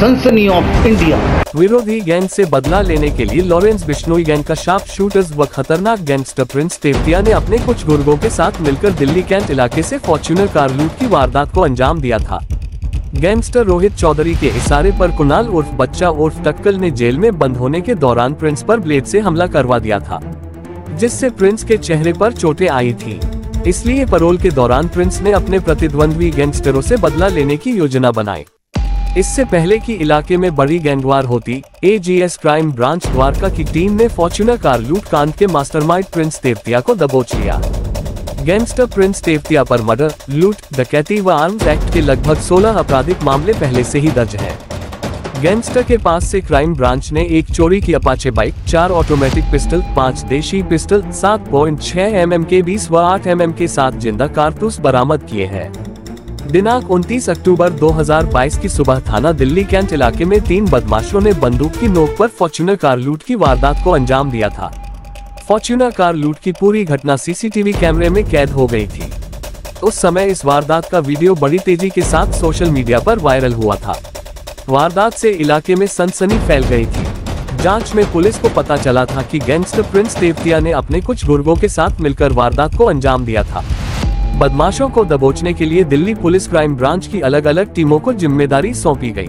सनसनी of India. विरोधी gang से बदला लेने के लिए लॉरेंस बिश्नोई गैंग का शार्प शूटर्स व खतरनाक गैंगस्टर प्रिंस तेवतिया ने अपने कुछ गुर्गों के साथ मिलकर दिल्ली कैंट इलाके से फॉर्च्यूनर कार लूट की वारदात को अंजाम दिया था। गैंगस्टर रोहित चौधरी के इशारे पर कुणाल उर्फ बच्चा उर्फ टक्कल ने जेल में बंद होने के दौरान प्रिंस पर ब्लेड से हमला करवा दिया था, जिससे प्रिंस के चेहरे पर चोटें आई थी। इसलिए पैरोल के दौरान प्रिंस ने अपने प्रतिद्वंद्वी गैंगस्टरों से बदला लेने की योजना बनाई। इससे पहले कि इलाके में बड़ी गैंगवार होती, एजीएस क्राइम ब्रांच द्वारका की टीम ने फॉर्च्यूनर कार लूट कांड के मास्टरमाइंड प्रिंस तेवतिया को दबोच लिया। गैंगस्टर प्रिंस तेवतिया पर मर्डर, लूट, डकैती व आर्म्स एक्ट के लगभग 16 आपराधिक मामले पहले से ही दर्ज हैं। गैंगस्टर के पास से क्राइम ब्रांच ने एक चोरी की अपाचे बाइक, 4 ऑटोमेटिक पिस्टल, 5 देशी पिस्टल, 7.6 mm के 20 व 8 mm के 7 जिंदा कारतूस बरामद किए हैं। दिनांक 29 अक्टूबर 2022 की सुबह थाना दिल्ली कैंट इलाके में 3 बदमाशों ने बंदूक की नोक पर फॉर्च्यूनर कार लूट की वारदात को अंजाम दिया था। फॉर्च्यूनर कार लूट की पूरी घटना सीसीटीवी कैमरे में कैद हो गई थी। उस समय इस वारदात का वीडियो बड़ी तेजी के साथ सोशल मीडिया पर वायरल हुआ था। वारदात से इलाके में सनसनी फैल गई थी। जांच में पुलिस को पता चला था कि गैंगस्टर प्रिंस तेवतिया ने अपने कुछ गुर्गों के साथ मिलकर वारदात को अंजाम दिया था। बदमाशों को दबोचने के लिए दिल्ली पुलिस क्राइम ब्रांच की अलग अलग टीमों को जिम्मेदारी सौंपी गई।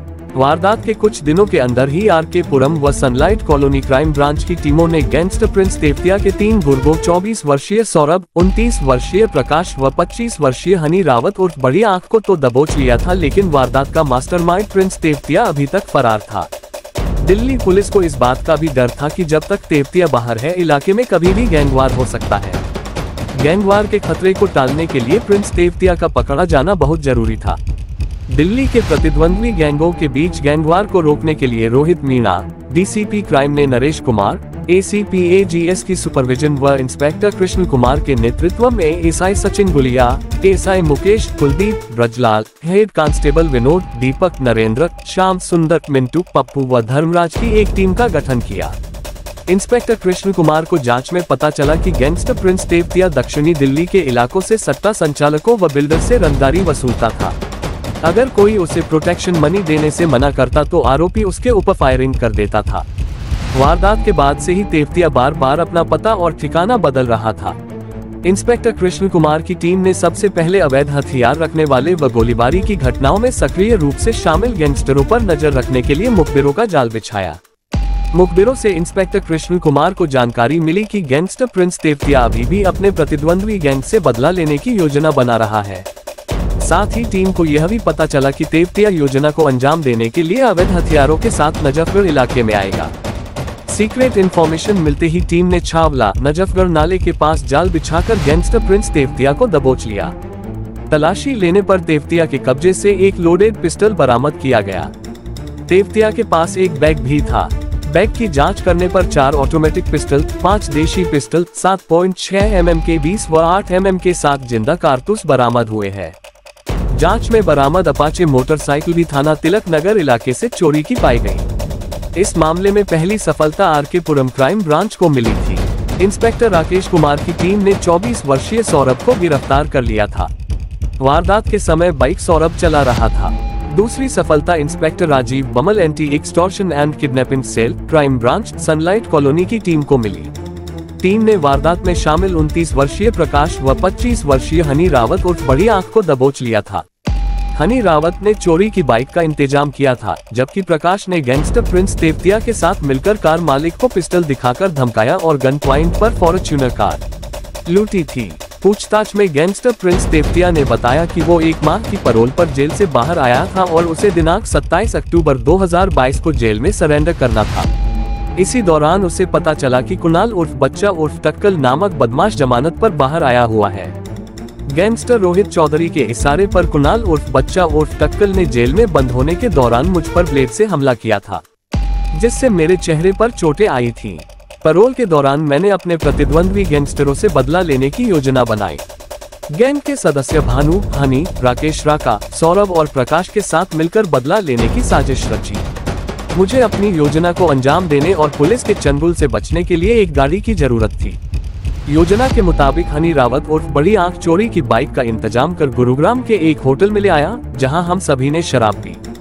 वारदात के कुछ दिनों के अंदर ही आरके पुरम व सनलाइट कॉलोनी क्राइम ब्रांच की टीमों ने गैंगस्टर प्रिंस तेवतिया के 3 गुर्गों 24 वर्षीय सौरभ, 29 वर्षीय प्रकाश व 25 वर्षीय हनी रावत उर्फ बड़ी आंख को तो दबोच लिया था, लेकिन वारदात का मास्टरमाइंड प्रिंस तेवतिया अभी तक फरार था। दिल्ली पुलिस को इस बात का भी डर था कि जब तक तेवतिया बाहर है, इलाके में कभी भी गैंगवार हो सकता है। गैंगवार के खतरे को टालने के लिए प्रिंस तेवतिया का पकड़ा जाना बहुत जरूरी था। दिल्ली के प्रतिद्वंद्वी गैंगों के बीच गैंगवार को रोकने के लिए रोहित मीणा, डीसीपी क्राइम ने नरेश कुमार, एसीपी एजीएस की सुपरविजन व इंस्पेक्टर कृष्ण कुमार के नेतृत्व में SI Sachin Gulia, SI Mukesh, Kuldeep, Brajlal, head constable Vinod, Deepak, Narendra, Shyam Sunder, Mintu, Pappu व धर्मराज की एक टीम का गठन किया। इंस्पेक्टर कृष्ण कुमार को जांच में पता चला कि गैंगस्टर प्रिंस तेवतिया दक्षिणी दिल्ली के इलाकों से सट्टा संचालकों व बिल्डर से रंगदारी वसूलता था। अगर कोई उसे प्रोटेक्शन मनी देने से मना करता तो आरोपी उसके ऊपर फायरिंग कर देता था। वारदात के बाद से ही तेवतिया बार बार अपना पता और ठिकाना बदल रहा था। इंस्पेक्टर कृष्ण कुमार की टीम ने सबसे पहले अवैध हथियार रखने वाले व गोलीबारी की घटनाओं में सक्रिय रूप से शामिल गैंगस्टरों पर नजर रखने के लिए मुखबिरों का जाल बिछाया। मुखबिरों से इंस्पेक्टर कृष्ण कुमार को जानकारी मिली कि गैंगस्टर प्रिंस तेवतिया अभी भी अपने प्रतिद्वंद्वी गैंग से बदला लेने की योजना बना रहा है। साथ ही टीम को यह भी पता चला कि तेवतिया योजना को अंजाम देने के लिए अवैध हथियारों के साथ नजफगढ़ इलाके में आएगा। सीक्रेट इन्फॉर्मेशन मिलते ही टीम ने छावला, नजफगढ़ नाले के पास जाल बिछाकर गैंगस्टर प्रिंस तेवतिया को दबोच लिया। तलाशी लेने पर तेवतिया के कब्जे से एक लोडेड पिस्टल बरामद किया गया। तेवतिया के पास एक बैग भी था। बैग की जांच करने पर 4 ऑटोमेटिक पिस्टल, 5 देशी पिस्टल, 7.6 mm के 20 व 8 mm के 7 जिंदा कारतूस बरामद हुए हैं। जांच में बरामद अपाचे मोटरसाइकिल भी थाना तिलक नगर इलाके से चोरी की पाई गई। इस मामले में पहली सफलता आरके पुरम क्राइम ब्रांच को मिली थी। इंस्पेक्टर राकेश कुमार की टीम ने 24 वर्षीय सौरभ को गिरफ्तार कर लिया था। वारदात के समय बाइक सौरभ चला रहा था। दूसरी सफलता inspector Rajeev Bamal anti extortion and kidnapping cell, crime branch, Sunlight Colony की टीम को मिली। टीम ने वारदात में शामिल 29 वर्षीय प्रकाश व 25 वर्षीय हनी रावत उर्फ बड़ी आंख को दबोच लिया था। हनी रावत ने चोरी की बाइक का इंतजाम किया था, जबकि प्रकाश ने गैंगस्टर प्रिंस तेवतिया के साथ मिलकर कार मालिक को पिस्टल दिखाकर धमकाया और गन पॉइंट पर फॉर्च्यूनर कार लूटी थी। पूछताछ में गैंगस्टर प्रिंस तेवतिया ने बताया कि वो 1 माह की पैरोल पर जेल से बाहर आया था और उसे दिनांक 27 अक्टूबर 2022 को जेल में सरेंडर करना था। इसी दौरान उसे पता चला कि कुणाल उर्फ बच्चा उर्फ टक्कल नामक बदमाश जमानत पर बाहर आया हुआ है। गैंगस्टर रोहित चौधरी के इशारे पर कुणाल उर्फ बच्चा उर्फ टक्कल ने जेल में बंद होने के दौरान मुझ पर ब्लेड से हमला किया था, जिससे मेरे चेहरे पर चोटें आई थीं। पैरोल के दौरान मैंने अपने प्रतिद्वंद्वी गैंगस्टरों से बदला लेने की योजना बनाई। गैंग के सदस्य भानु, हनी, राकेश, राका, सौरभ और प्रकाश के साथ मिलकर बदला लेने की साजिश रची। मुझे अपनी योजना को अंजाम देने और पुलिस के चंगुल से बचने के लिए एक गाड़ी की जरूरत थी। योजना के मुताबिक हनी रावत उर्फ बड़ी आंख चोरी की बाइक का इंतजाम कर गुरुग्राम के एक होटल में ले आया, जहां हम सभी ने शराब पी।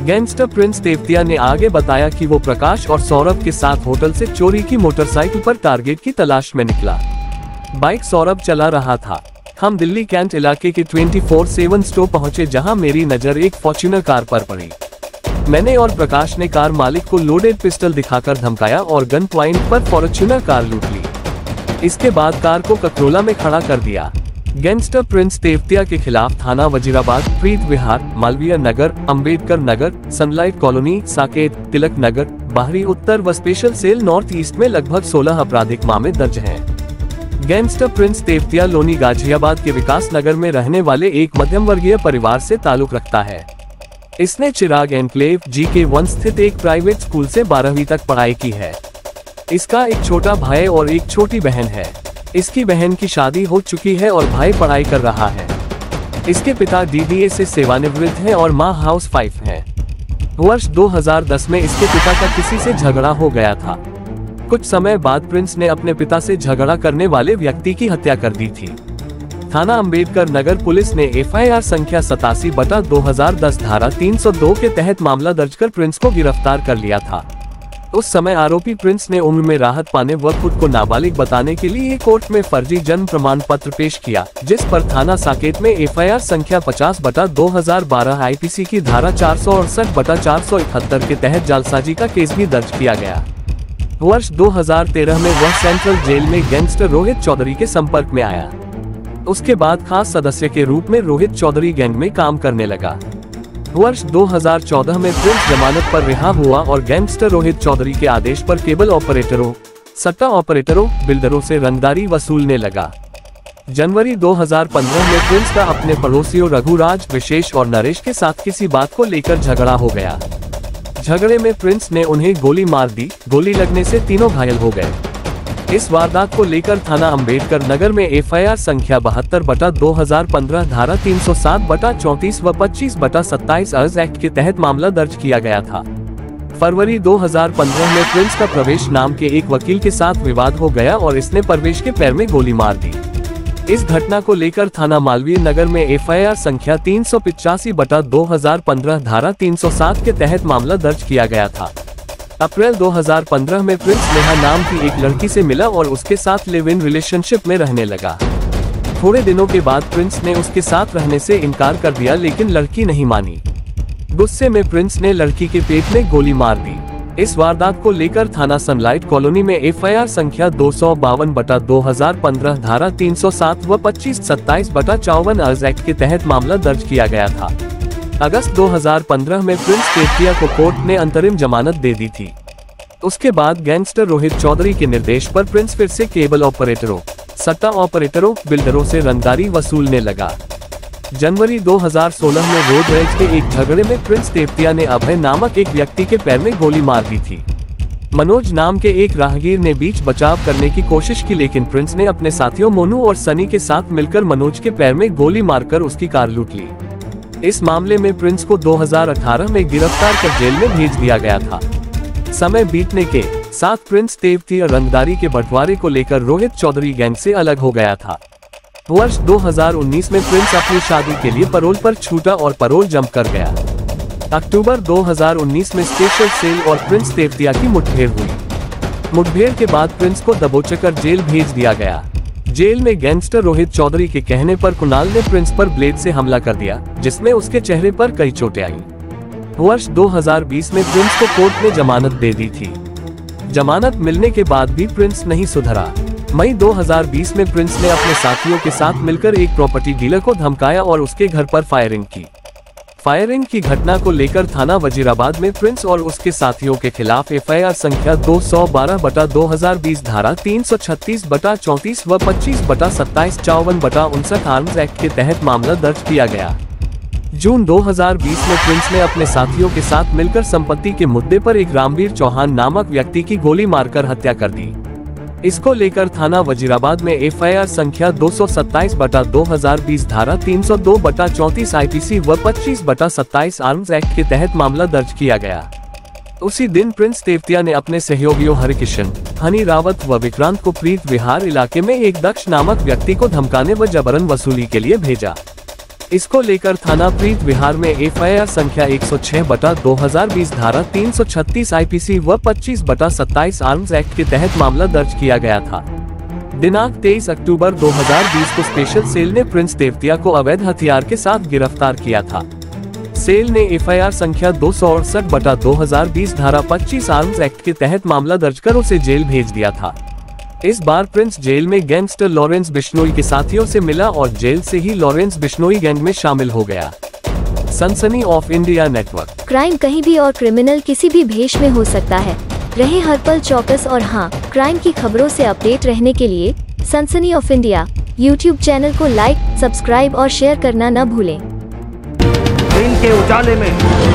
गैंगस्टर प्रिंस तेवतिया ने आगे बताया कि वो प्रकाश और सौरभ के साथ होटल से चोरी की मोटरसाइकिल पर टारगेट की तलाश में निकला। बाइक सौरभ चला रहा था। हम दिल्ली कैंट इलाके के 24/7 स्टोर पहुंचे, जहां मेरी नजर एक फॉर्च्यूनर कार पर पड़ी। मैंने और प्रकाश ने कार मालिक को लोडेड पिस्टल दिखाकर धमकाया और गन पॉइंट पर फॉर्च्यूनर कार लूट ली। इसके बाद कार को ककरोला में खड़ा कर दिया। गैंगस्टर प्रिंस तेवतिया के खिलाफ थाना वजीराबाद, प्रीत विहार, मालवीय नगर, अंबेडकर नगर, सनलाइट कॉलोनी, साकेत, तिलक नगर, बाहरी उत्तर व स्पेशल सेल नॉर्थ ईस्ट में लगभग 16 आपराधिक मामले दर्ज हैं। गैंगस्टर प्रिंस तेवतिया लोनी गाजियाबाद के विकास नगर में रहने वाले एक मध्यम वर्गीय परिवार से ताल्लुक रखता है। इसने चिराग एनक्लेव GK1 स्थित एक प्राइवेट स्कूल से 12वीं तक पढ़ाई की है। इसका एक छोटा भाई और एक छोटी बहन है। इसकी बहन की शादी हो चुकी है और भाई पढ़ाई कर रहा है। इसके पिता DDA से सेवानिवृत्त हैं और मां हाउसवाइफ हैं। वर्ष 2010 में इसके पिता का किसी से झगड़ा हो गया था। कुछ समय बाद प्रिंस ने अपने पिता से झगड़ा करने वाले व्यक्ति की हत्या कर दी थी। थाना अंबेडकर नगर पुलिस ने FIR संख्या 87/2010 धारा 302 के तहत मामला दर्ज कर प्रिंस को गिरफ्तार कर लिया था। उस समय आरोपी प्रिंस ने उम्र में राहत पाने व खुद को नाबालिग बताने के लिए कोर्ट में फर्जी जन्म प्रमाण पत्र पेश किया, जिस पर थाना साकेत में FIR संख्या 50/2012 IPC की धारा 468/471 के तहत जालसाजी का केस भी दर्ज किया गया। वर्ष 2013 में वह सेंट्रल जेल में गैंगस्टर रोहित चौधरी के संपर्क में आया। उसके बाद खास सदस्य के रूप में रोहित चौधरी गैंग में काम करने लगा। वर्ष 2014 में प्रिंस जमानत पर रिहा हुआ और गैंगस्टर रोहित चौधरी के आदेश पर केबल ऑपरेटरों, सट्टा ऑपरेटरों, बिल्डरों से रंगदारी वसूलने लगा। जनवरी 2015 में प्रिंस का अपने पड़ोसियों रघुराज, विशेष और नरेश के साथ किसी बात को लेकर झगड़ा हो गया। झगड़े में प्रिंस ने उन्हें गोली मार दी। गोली लगने से तीनों घायल हो गए। इस वारदात को लेकर थाना अंबेडकर नगर में FIR संख्या 72/2015 धारा 307/34 व 25/27 अर्ज एक्ट के तहत मामला दर्ज किया गया था। फरवरी 2015 में प्रिंस का प्रवेश नाम के एक वकील के साथ विवाद हो गया और इसने प्रवेश के पैर में गोली मार दी। इस घटना को लेकर थाना मालवीय नगर में FIR संख्या 385/2015 धारा 307 के तहत मामला दर्ज किया गया था। अप्रैल 2015 में प्रिंस नेहा नाम की एक लड़की से मिला और उसके साथ लिव इन रिलेशनशिप में रहने लगा। थोड़े दिनों के बाद प्रिंस ने उसके साथ रहने से इनकार कर दिया, लेकिन लड़की नहीं मानी। गुस्से में प्रिंस ने लड़की के पेट में गोली मार दी। इस वारदात को लेकर थाना सनलाइट कॉलोनी में FIR संख्या 252/2015 धारा 307 व 25/27/54 अर्ज एक्ट के तहत मामला दर्ज किया गया था। अगस्त 2015 में प्रिंस तेवतिया को कोर्ट ने अंतरिम जमानत दे दी थी। उसके बाद गैंगस्टर रोहित चौधरी के निर्देश पर प्रिंस फिर से केबल ऑपरेटरों, सट्टा ऑपरेटरों, बिल्डरों से रंगदारी वसूलने लगा। जनवरी 2016 में रोड रेज के एक झगड़े में प्रिंस तेवतिया ने अभय नामक एक व्यक्ति के पैर में गोली मार दी थी। मनोज नाम के एक राहगीर ने बीच बचाव करने की कोशिश की, लेकिन प्रिंस ने अपने साथियों मोनू और सनी के साथ मिलकर मनोज के पैर में गोली मारकर उसकी कार लूट ली। इस मामले में प्रिंस को 2018 में गिरफ्तार कर जेल में भेज दिया गया था। समय बीतने के साथ प्रिंस तेवतिया रंगदारी के बंटवारे को लेकर रोहित चौधरी गैंग से अलग हो गया था। वर्ष 2019 में प्रिंस अपनी शादी के लिए पैरोल पर छूटा और पैरोल जंप कर गया। अक्टूबर 2019 में स्पेशल सेल और प्रिंस तेवतिया की मुठभेड़ हुई। मुठभेड़ के बाद प्रिंस को दबोचकर जेल भेज दिया गया। जेल में गैंगस्टर रोहित चौधरी के कहने पर कुणाल ने प्रिंस पर ब्लेड से हमला कर दिया, जिसमें उसके चेहरे पर कई चोटें आईं। वर्ष 2020 में प्रिंस को कोर्ट ने जमानत दे दी थी। जमानत मिलने के बाद भी प्रिंस नहीं सुधरा। मई 2020 में प्रिंस ने अपने साथियों के साथ मिलकर एक प्रॉपर्टी डीलर को धमकाया और उसके घर पर फायरिंग की। फायरिंग की घटना को लेकर थाना वजीराबाद में प्रिंस और उसके साथियों के खिलाफ FIR संख्या 212/2020 धारा 336/34 व 25/27/54/59 आर्म्स एक्ट के तहत मामला दर्ज किया गया। जून 2020 में प्रिंस ने अपने साथियों के साथ मिलकर संपत्ति के मुद्दे पर एक रामवीर चौहान नामक व्यक्ति की गोली मारकर हत्या कर दी। इसको लेकर थाना वजीराबाद में FIR संख्या 227/2020 धारा 302/34 IPC व 25/27 आर्म्स एक्ट के तहत मामला दर्ज किया गया। उसी दिन प्रिंस तेवतिया ने अपने सहयोगियों हरिकिशन, हनी रावत व विक्रांत को प्रीत विहार इलाके में एक दक्ष नामक व्यक्ति को धमकाने व जबरन वसूली के लिए भेजा। इसको लेकर थाना प्रीत विहार में FIR संख्या 106/2020 धारा 336 IPC व 25/27 आर्म्स एक्ट के तहत मामला दर्ज किया गया था। दिनांक 23 अक्टूबर 2020 को स्पेशल सेल ने प्रिंस तेवतिया को अवैध हथियार के साथ गिरफ्तार किया था। सेल ने FIR संख्या 268/2020 धारा 25 आर्म्स एक्ट के तहत मामला दर्ज कर उसे जेल भेज दिया था। इस बार प्रिंस जेल में गैंगस्टर लॉरेंस बिश्नोई के साथियों से मिला और जेल से ही लॉरेंस बिश्नोई गैंग में शामिल हो गया। सनसनी ऑफ इंडिया नेटवर्क। क्राइम कहीं भी और क्रिमिनल किसी भी भेष में हो सकता है। रहे हर पल चौकस और हाँ, क्राइम की खबरों से अपडेट रहने के लिए Sansani of India YouTube channel like लाइक, सब्सक्राइब और शेयर करना न भूलें। दिन के उजाले में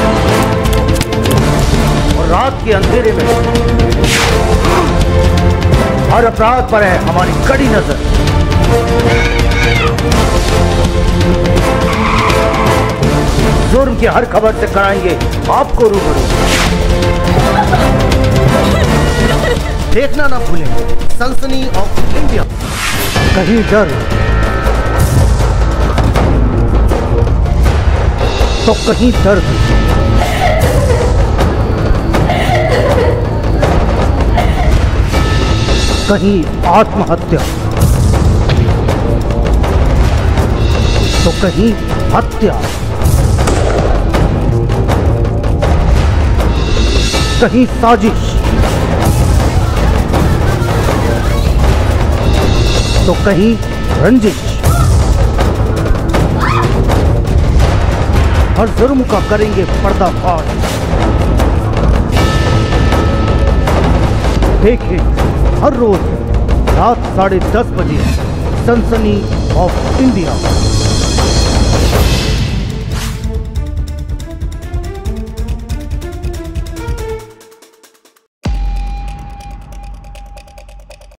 और रात के अंधेरे में हर अपराध पर है हमारी कड़ी नजर। जुर्म की हर खबर से कराएंगे आपको रूबरू। देखना ना भूलें सनसनी ऑफ इंडिया। कहीं डर तो कहीं दर्द। कहीं आत्महत्या तो कहीं हत्या। कहीं साजिश तो कहीं रंजिश। हर जुर्म का करेंगे पर्दाफाश। देखिए हर रोज रात 10:30 बजे सनसनी ऑफ इंडिया।